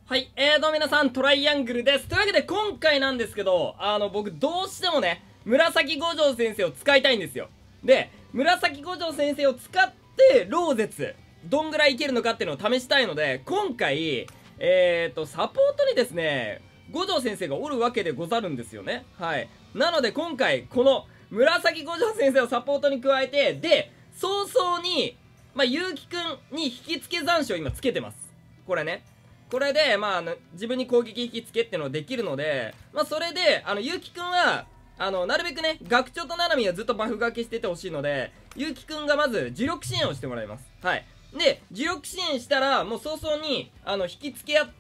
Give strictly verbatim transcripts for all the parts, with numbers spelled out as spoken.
はい、えーどうも皆さん、トライアングルです。というわけで今回なんですけど、あの、僕どうしてもね、紫五条先生を使いたいんですよ。で、紫五条先生を使って、ローゼツ、どんぐらいいけるのかっていうのを試したいので、今回、えーと、サポートにですね、五条先生がおるわけでござるんですよね。はい。なので今回、この、紫五条先生をサポートに加えて、で、早々に、まあ、ゆうきくんに引き付け残暑を今つけてます。これね。これで、まあ、自分に攻撃引き付けっていうのができるので、まあ、それで、あの、ゆうきくんは、あの、なるべくね、学長とななみはずっとバフ掛けしててほしいので、ゆうきくんがまず、呪力支援をしてもらいます。はい。で、呪力支援したら、もう早々に、あの、引き付け合って、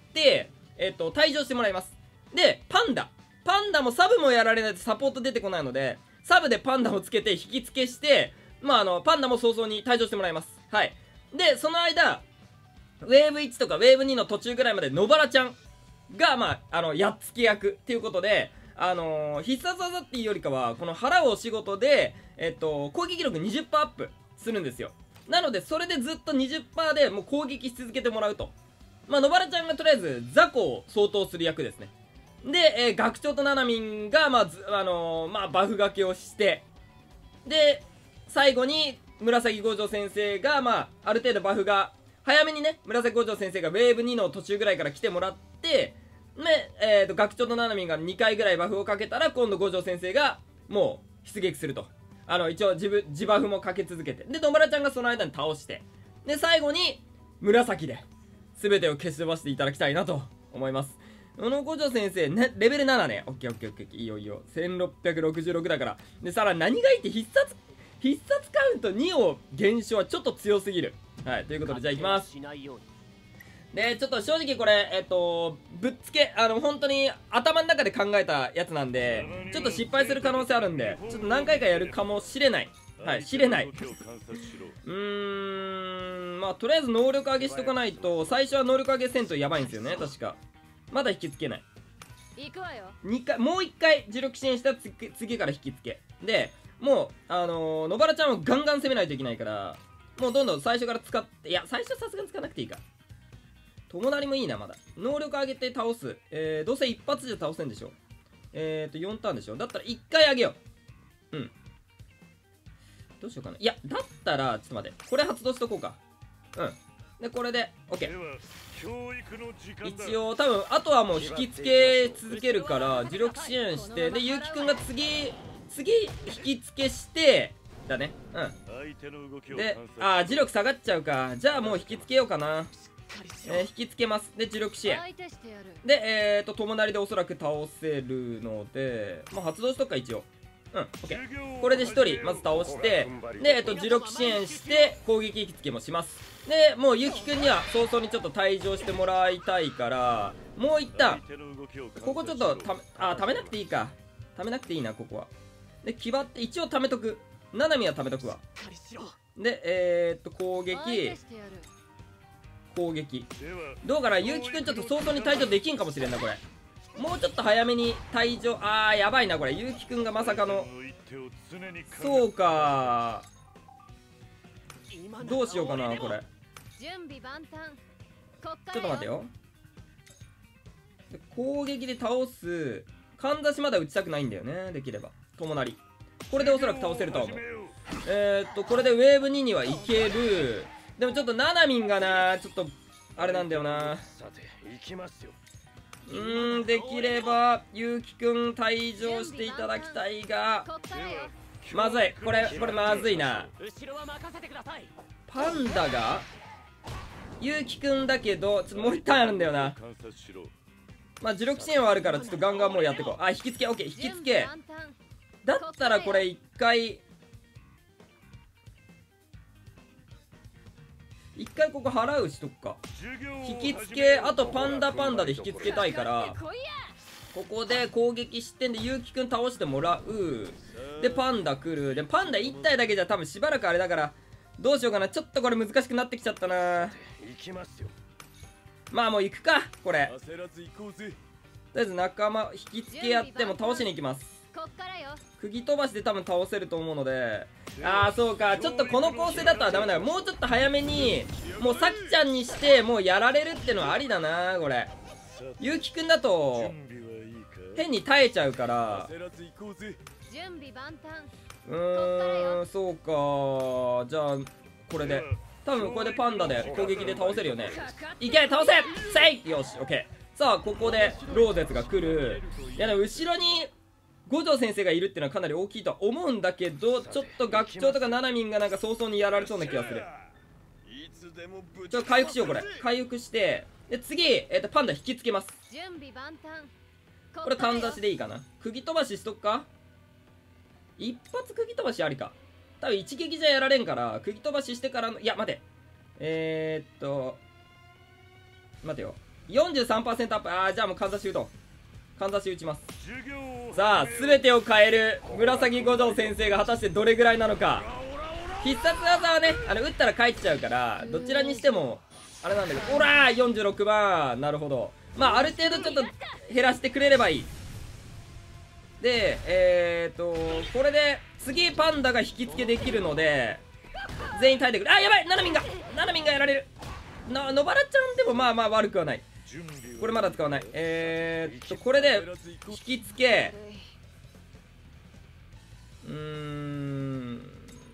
えっと、退場してもらいます。で、パンダ。パンダもサブもやられないとサポート出てこないので、サブでパンダをつけて引き付けして、まあ、あの、パンダも早々に退場してもらいます。はい。で、その間、ウェーブいちとかウェーブにの途中ぐらいまで野原ちゃんが、まあ、あの、やっつけ役っていうことで、あのー、必殺技っていうよりかは、この払うお仕事で、えっと、攻撃力 にじゅっパーセント アップするんですよ。なので、それでずっと にじゅっパーセント でもう攻撃し続けてもらうと。まあ、野原ちゃんがとりあえず、雑魚を相当する役ですね。で、えー、学長とななみんが、まあ、ず、あのー、まあ、バフ掛けをして、で、最後に、紫五条先生が、まあ、ある程度バフが、早めにね、紫五条先生がウェーブにの途中ぐらいから来てもらって、で、えーと、学長とななみんがにかいぐらいバフをかけたら、今度五条先生が、もう、出撃すると。あの、一応、自分、自バフもかけ続けて。で、野村ちゃんがその間に倒して。で、最後に、紫で、全てを消し飛ばしていただきたいなと思います。この五条先生、ね、レベルななね。オッケーオッケーオッケー。いいよいいよ。せんろっぴゃくろくじゅうろくだから。で、さらに何がいいって必殺、必殺カウントにを減少はちょっと強すぎる。はい、ということで、じゃあ行きます。で、ちょっと正直これ、えっと、ぶっつけ、あの、本当に頭の中で考えたやつなんで、ちょっと失敗する可能性あるんで、ちょっと何回かやるかもしれない。はい、知れない。うーん、まあ、とりあえず能力上げしとかないと、最初は能力上げせんとやばいんですよね、確か。まだ引きつけない。行くわよ。にかい、もういっかい呪力支援したら次、次から引きつけ。で、もう、あのー、野原ちゃんをガンガン攻めないといけないから、もうどんどん最初から使って、いや、最初はさすがに使わなくていいか。友なりもいいな、まだ。能力上げて倒す。えー、どうせ一発じゃ倒せんでしょ。えーと、よんターンでしょ。だったらいっかい上げよう。うん。どうしようかな。いや、だったら、ちょっと待って。これ発動しとこうか。うん。で、これで、OK。一応、多分、あとはもう引きつけ続けるから、呪力支援して、で、ゆうきくんが次、次、引きつけして、だね。うん。で、あー、磁力下がっちゃうか。じゃあもう引きつけようかな。えー、引きつけます。で、磁力支援。で、えーと、友なりでおそらく倒せるので、まあ、発動しとくか、一応。うん、オッケー。これでひとり、まず倒して、で、えっと、磁力支援して、攻撃引きつけもします。で、もう、ゆうきくんには早々にちょっと退場してもらいたいから、もう一旦、ここちょっと、ため、あー、貯めなくていいか。貯めなくていいな、ここは。で、気張って、一応貯めとく。ななみは貯めとくわ。で、えー、っと、攻撃。攻撃。どうかな、ゆうきくんちょっと早々に退場できんかもしれんな、これ。もうちょっと早めに退場。あー、やばいな、これ。ゆうきくんがまさかの。そうか。どうしようかな、これ。ちょっと待てよ。攻撃で倒す。かんざしまだ打ちたくないんだよね、できれば。友なり。これでおそらく倒せるとは思う。えーっと、これでウェーブににはいける。でもちょっとななみんがな、ちょっと、あれなんだよな。うーん、できれば、ゆうきくん退場していただきたいが、まずい。これ、これまずいな。パンダが、ゆうきくんだけど、ちょっともう一ターンあるんだよな。まあ、呪力支援はあるから、ちょっとガンガンもうやっていこう。あ、引きつけ、オッケー、引きつけ。だったらこれ一回、一回ここ払うしとくか。引きつけ、あとパンダパンダで引きつけたいから、ここで攻撃失点でゆうきくん倒してもらう。で、パンダ来る。で、パンダ一体だけじゃ多分しばらくあれだから、どうしようかな。ちょっとこれ難しくなってきちゃったな。まあもう行くか、これ。とりあえず仲間、引きつけやっても倒しに行きます。釘飛ばしで多分倒せると思うので、ああそうか、ちょっとこの構成だとはダメだよ。もうちょっと早めにもうさきちゃんにしてもうやられるってのはありだな、これ。 ゆうきくんだと変に耐えちゃうから。うーん、そうか。じゃあこれで多分これでパンダで攻撃で倒せるよね。いけ、倒せ、せい、よし、オッケー。さあここでローゼツが来る。いやでも後ろに五条先生がいるっていうのはかなり大きいとは思うんだけど、ちょっと学長とかナナミンがなんか早々にやられそうな気がする。ちょっと回復しよう。これ回復して、で次、えー、とパンダ引きつけます。これかんざしでいいかな。釘飛ばししとくか。一発釘飛ばしありか。多分一撃じゃやられんから釘飛ばししてからの。いや待て、えー、っと待てよ、 よんじゅうさんパーセント アップ。ああ、じゃあもうかんざし打とう。かんざし打ちます。さあ全てを変える紫五条先生が果たしてどれぐらいなのか。必殺技はね、あの打ったら帰っちゃうからどちらにしてもあれなんだけど、おらーよんじゅうろくばん。なるほど。まあある程度ちょっと減らしてくれればいい。でえー、っとこれで次パンダが引き付けできるので全員耐えてくる。あ、やばい、ナナミンがナナミンがやられる。な野原ちゃんでもまあまあ悪くはない。これまだ使わない。えー、っとこれで引き付け、うーん、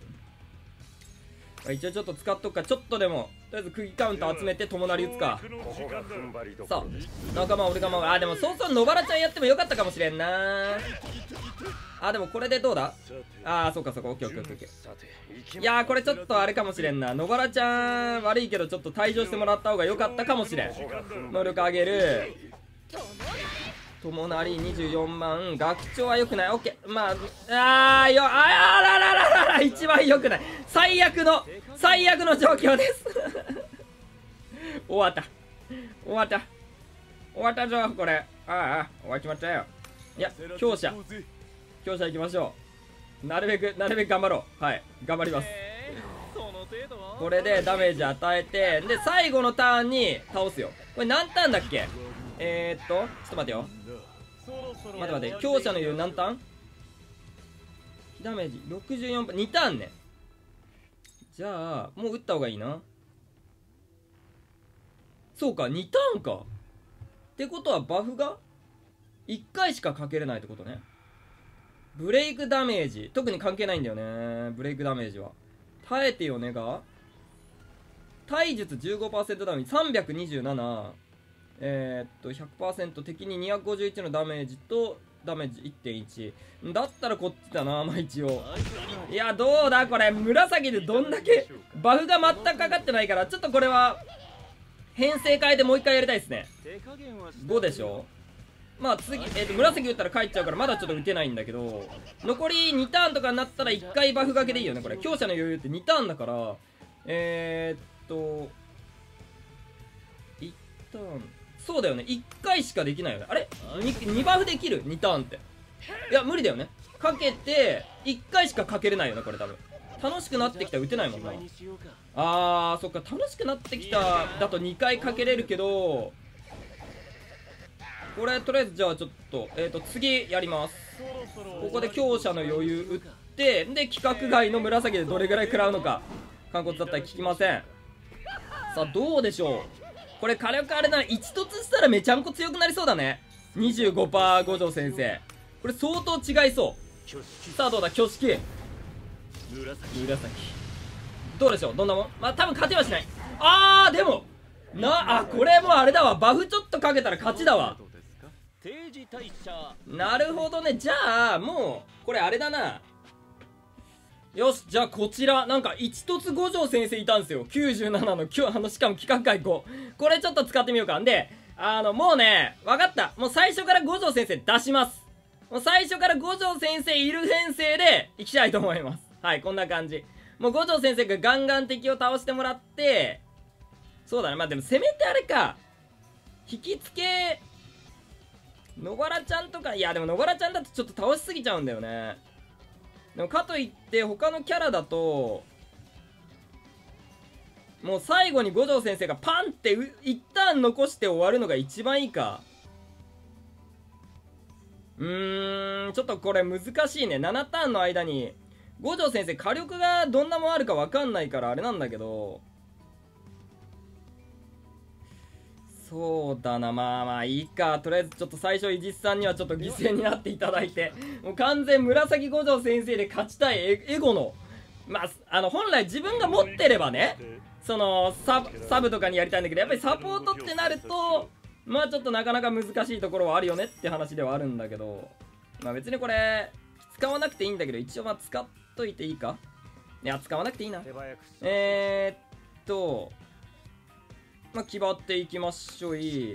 一応ちょっと使っとくか。ちょっとでもとりあえず釘カウント集めて友成打つか。さあ仲間俺が守る。あ、でもそうそう野原ちゃんやってもよかったかもしれんな。あ、でもこれでどうだ。あー、そうかそうか、オッケーオッケーオッケー。いやーこれちょっとあれかもしれんな。野原ちゃん悪いけどちょっと退場してもらった方が良かったかもしれん。能力上げる。友成にじゅうよんまん。学長は良くない。オッケー。まああーよ、あららららら、一番良くない。最悪の最悪の状況です終わった終わった終わったぞこれ。ああ終わっちまったよ。いや強者強者行きましょう。なるべくなるべく頑張ろう。はい、頑張ります。これでダメージ与えて、で最後のターンに倒すよ。これ何ターンだっけ。えー、っとちょっと待てよ、待て待て、強者の言う何ターン。ダメージろくじゅうよんパー、にターンね。じゃあもう打った方がいいな。そうかにターンか。ってことはバフがいっかいしかかけれないってことね。ブレイクダメージ特に関係ないんだよね。ブレイクダメージは耐えてよねが体術 じゅうごパーセント ダメージさんびゃくにじゅうなな。えー、っと ひゃくパーセント 敵ににひゃくごじゅういちのダメージとダメージ いってんいち だったらこっちだな。まあ一応いやどうだこれ紫でどんだけバフが全くかかってないから、ちょっとこれは編成変えてもう一回やりたいですね。ごでしょ。まあ次、えー、と紫打ったら帰っちゃうからまだちょっと打てないんだけど、残りにターンとかになったらいっかいバフがけでいいよねこれ。強者の余裕ってにターンだから、えー、っといちターン、そうだよね、いっかいしかできないよね。あれ 2, にバフできるにターンって。いや無理だよね。かけていっかいしかかけれないよねこれ多分。楽しくなってきたら打てないもんな。あーそっか、楽しくなってきただとにかいかけれるけど、これとりあえずじゃあちょっとえっ、ー、と次やります。ここで強者の余裕打って、で規格外の紫でどれぐらい食らうのか肝骨だったら聞きません。さあどうでしょうこれ。火力あれならいち凸したらめちゃんこ強くなりそうだね。 にじゅうごパーセント 五条先生これ相当違いそう。さあどうだ挙式紫どうでしょう。どんなもん。まあ多分勝てはしない。あーでもなあ、これもうあれだわ、バフちょっとかけたら勝ちだわ。なるほどね。じゃあもうこれあれだな。よし、じゃあこちらなんか一凸五条先生いたんですよ。きゅうじゅうななのきゅうあのしかも規格外ご。これちょっと使ってみようか。んであのもうね分かった、もう最初から五条先生出します。もう最初から五条先生いる編成でいきたいと思います。はい、こんな感じ。もう五条先生がガンガン敵を倒してもらって、そうだね、まあでもせめてあれか、引きつけ野原ちゃんとか。いやでも野原ちゃんだとちょっと倒しすぎちゃうんだよね。でもかといって他のキャラだともう最後に五条先生がパンって一旦残して終わるのが一番いいか。うーんちょっとこれ難しいね。ななターンの間に五条先生火力がどんなもんあるか分かんないからあれなんだけど、 そうだな、まあまあいいか。とりあえずちょっと最初、イジスさんにはちょっと犠牲になっていただいて、もう完全紫五条先生で勝ちたいエエゴの、まあ、あの、本来自分が持ってればね、そのサ、サブとかにやりたいんだけど、やっぱりサポートってなると、まあちょっとなかなか難しいところはあるよねって話ではあるんだけど、まあ別にこれ、使わなくていいんだけど、一応まあ使っといていいか？いや、使わなくていいな。えーっと、まあ決まっていきましょう。いい。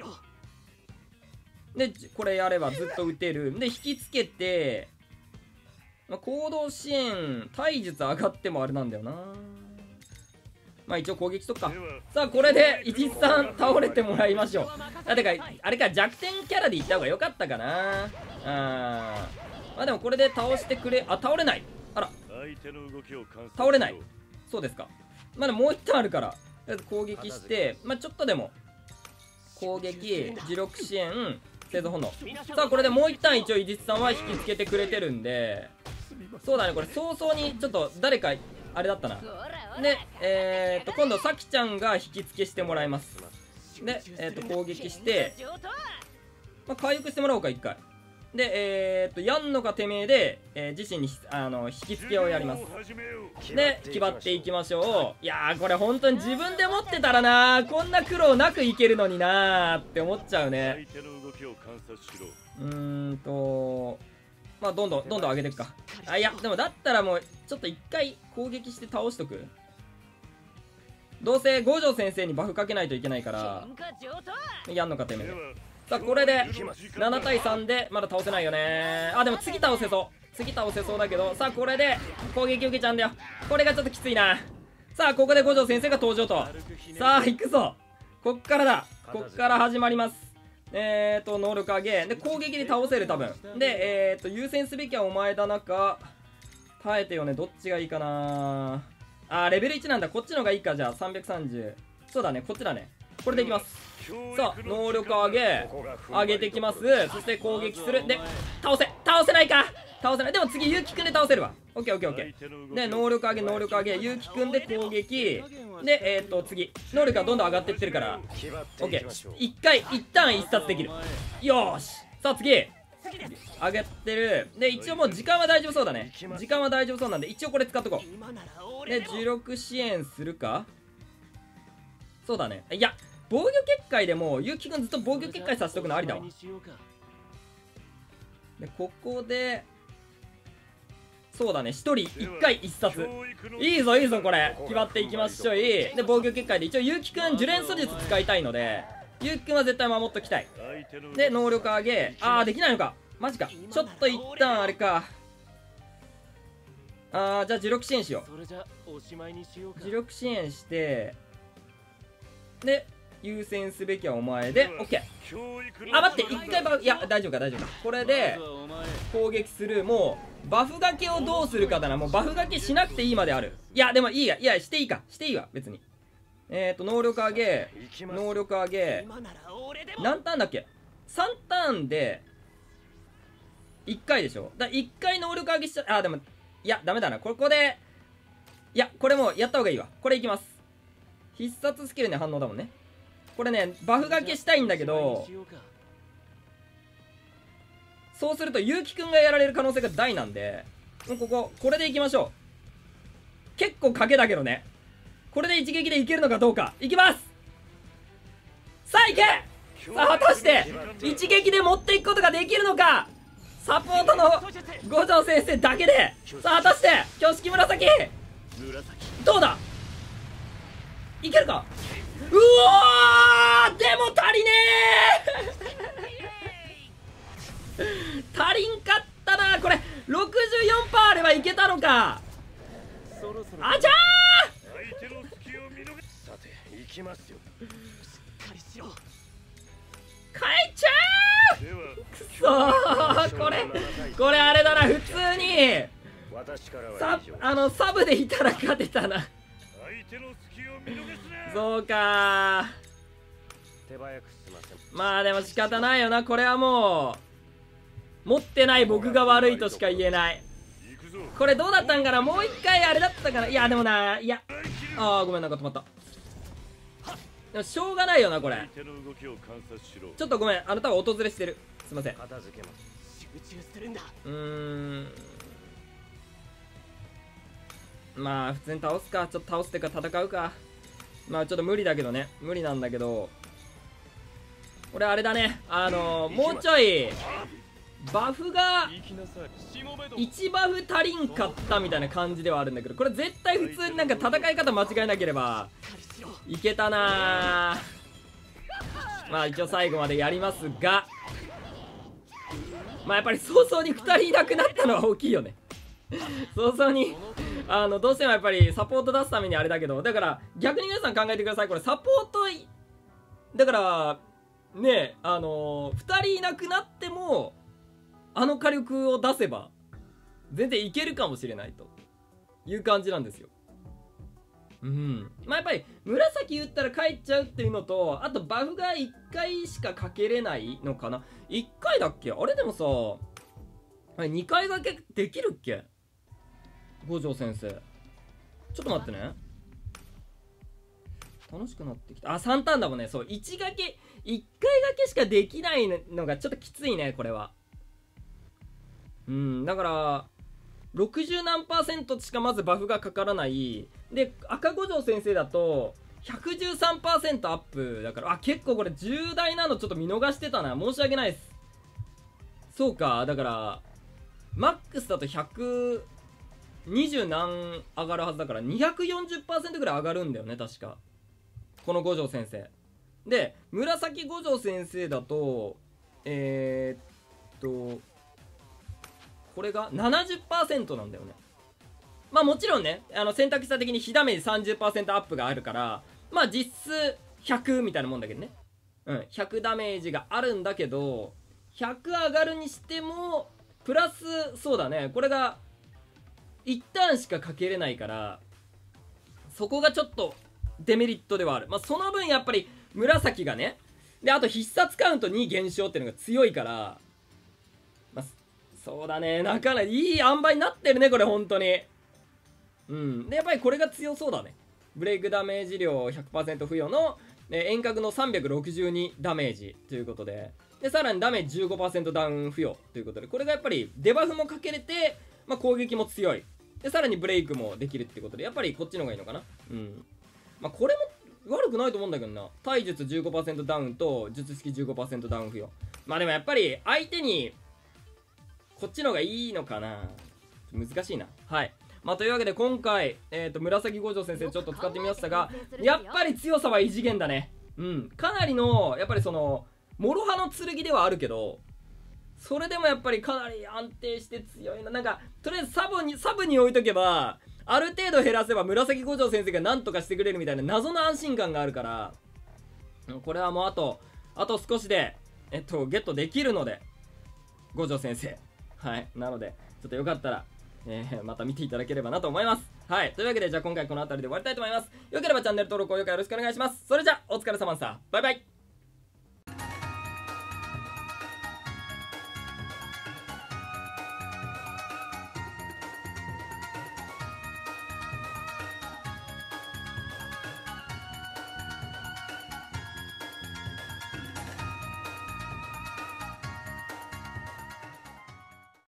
で、これやればずっと打てる。で、引きつけて、まあ、行動支援、体術上がってもあれなんだよな。まあ一応攻撃とか。さあ、これで、イジスさん倒れてもらいましょう。あ、てか、あれか、弱点キャラでいった方が良かったかな。あー。まあでもこれで倒してくれ、あ、倒れない。あら。倒れない。そうですか。まあでももう一旦あるから、とりあえず攻撃して、まあちょっとでも、攻撃、磁力支援、製造本能。さあ、これでもう一旦一応イジスさんは引きつけてくれてるんで、そうだね、これ早々にちょっと誰か、あれだったな。で、えー、っと、今度、さきちゃんが引き付けしてもらいます。で、えー、っと、攻撃して、まあ、回復してもらおうか、一回。で、えー、っと、やんのかてめえで、えー、自身に、あの、引き付けをやります。で、決まっていきましょう。いやー、これ本当に自分で持ってたらなー、こんな苦労なくいけるのになーって思っちゃうね。うーんと、まあ、どんどん、どんどん上げていくか。あ、いや、でもだったらもう、ちょっと一回攻撃して倒しとく。どうせ五条先生にバフかけないといけないから、やんのかてめえ。さあ、これで、ななたいさんで、まだ倒せないよね。あ、でも次倒せそう。次倒せそうだけど、さあ、これで、攻撃受けちゃうんだよ。これがちょっときついな。さあ、ここで五条先生が登場と。さあ、行くぞ。こっからだ。こっから始まります。えーと、能力上げ。で、攻撃で倒せる、多分。で、えーと、優先すべきはお前だなか。耐えてよね。どっちがいいかな。あー、レベルいちなんだ。こっちのがいいか。じゃあ、さんびゃくさんじゅう。そうだね。こっちだね。これでいきます。さあ、能力上げ。上げてきます。そして攻撃する。で、倒せ。倒せないか。倒せない。でも次、ゆうきくんで倒せるわ。オッケーオッケーオッケー。で、能力上げ、能力上げ。ゆうきくんで攻撃。で、えーと、次。能力がどんどん上がっていってるから。オッケー。一回、一旦一冊できる。よーし。さあ、次。上げてる。で、一応もう時間は大丈夫そうだね。時間は大丈夫そうなんで、一応これ使っとこう。で、磁力支援するか。そうだね。いや、防御結界でも、ゆうきくんずっと防御結界させとくのありだわ。で、ここで、そうだね、一人一回一冊。いいぞ、いいぞ、これ。決まっていきましょう。いい。で、防御結界で、一応、ゆうきくん、呪連素術使いたいので、ゆうきくんは絶対守っときたい。で、能力上げ。あー、できないのか。マジか。ちょっと一旦あれか。あー、じゃあ、磁力支援しよう。磁力支援して、で、優先すべきはお前で、オッケー。あ、待って、一回バフ、いや、大丈夫か、大丈夫か。これで、攻撃する。もう、バフ掛けをどうするかだな。もうバフ掛けしなくていいまである。いや、でもいいや、いや、していいか。していいわ、別に。えーと、能力上げ、能力上げ。何ターンだっけ ?さん ターンで、いっかいでしょ。だいっかい能力上げしちゃ、あ、でも、いや、ダメだな。ここで、いや、これもうやった方がいいわ。これいきます。必殺スキルに反応だもんね。これね、バフ掛けしたいんだけど、そうすると、ゆうきくんがやられる可能性が大なんで、もうここ、これでいきましょう。結構賭けだけどね。これで一撃でいけるのかどうか。いきます。さあ、いけ。さあ、果たして、一撃で持っていくことができるのか。サポートの五条先生だけで。さあ、果たして、挙式紫。どうだ。いけるか。うおー、でも足りねえ足りんかったな。これ ろくじゅうよんパーセント あればいけたのか。あちゃー、帰っちゃー。くそー、これこれあれだな。普通にサあのサブでいたら勝てたな。そうかー。まあでも仕方ないよな。これはもう持ってない僕が悪いとしか言えない。これどうだったんかな。もう一回あれだったかな。いやでもな、いや、あーごめん、なんか止まった。 でもしょうがないよなこれ。ちょっとごめん、あなたは訪れしてる、すいません。うーん、まあ普通に倒すか。ちょっと倒すってか戦うか。まあちょっと無理だけどね、無理なんだけど、これあれだね、あのー、もうちょいバフがいちバフ足りんかったみたいな感じではあるんだけど、これ絶対普通になんか戦い方間違えなければいけたなー。まあ一応最後までやりますが、まあやっぱり早々にふたりいなくなったのは大きいよね早々にあのどうしてもやっぱりサポート出すためにあれだけど、だから逆に皆さん考えてください。これサポートだからね、あのー、ふたりいなくなってもあの火力を出せば全然いけるかもしれないという感じなんですよ。うん、まあやっぱり紫打ったら帰っちゃうっていうのと、あとバフがいっかいしかかけれないのかな。いっかいだっけあれ。でもさあれにかい掛けできるっけ五条先生。ちょっと待ってね、楽しくなってきた。あ、さんターンだもんね。そう、いち掛けいっかい掛けしかできないのがちょっときついねこれは。うん、だからろくじゅう何パーセントしかまずバフがかからないで、赤五条先生だと ひゃくじゅうさんパーセント アップだから、あ、結構これ重大なのちょっと見逃してたな、申し訳ないです。そうか、だからマックスだとひゃくにじゅう何上がるはずだから にひゃくよんじゅっパーセント ぐらい上がるんだよね確か、この五条先生で。紫五条先生だとえー、っとこれが ななじゅっパーセント なんだよね。まあもちろんね、あの選択肢的に火ダメージ さんじゅっパーセント アップがあるから、まあ実質ひゃくみたいなもんだけどね。うん、ひゃくダメージがあるんだけど、ひゃく上がるにしてもプラス、そうだね、これがいちターンしかかけれないから、そこがちょっとデメリットではある。まあその分やっぱり紫がね、であと必殺カウントに減少っていうのが強いから、まあそうだね、なかなかいい塩梅になってるねこれ本当に。うんでやっぱりこれが強そうだね。ブレイクダメージ量 ひゃくパーセント 付与の、ね、遠隔のさんびゃくろくじゅうにダメージということで、でさらにダメージ じゅうごパーセント ダウン付与ということで、これがやっぱりデバフもかけれて、まあ、攻撃も強いで、さらにブレイクもできるってことで、やっぱりこっちの方がいいのかな。うんまあこれも悪くないと思うんだけどな。体術 じゅうごパーセント ダウンと術式 じゅうごパーセント ダウン付与。まあでもやっぱり相手にこっちの方がいいのかな。難しいな。はい。まあというわけで今回、えーと、紫五条先生ちょっと使ってみましたが、やっぱり強さは異次元だね。うん。かなりの、やっぱりその、諸刃の剣ではあるけど、それでもやっぱりかなり安定して強いな。なんか、とりあえずサブに、サブに置いとけば、ある程度減らせば紫五条先生が何とかしてくれるみたいな謎の安心感があるから、これはもうあと、あと少しで、えっと、ゲットできるので、五条先生。はい。なので、ちょっとよかったら、えー、また見ていただければなと思います。はい。というわけで、じゃあ今回この辺りで終わりたいと思います。よければチャンネル登録、高評価よろしくお願いします。それじゃあ、お疲れ様でした。バイバイ。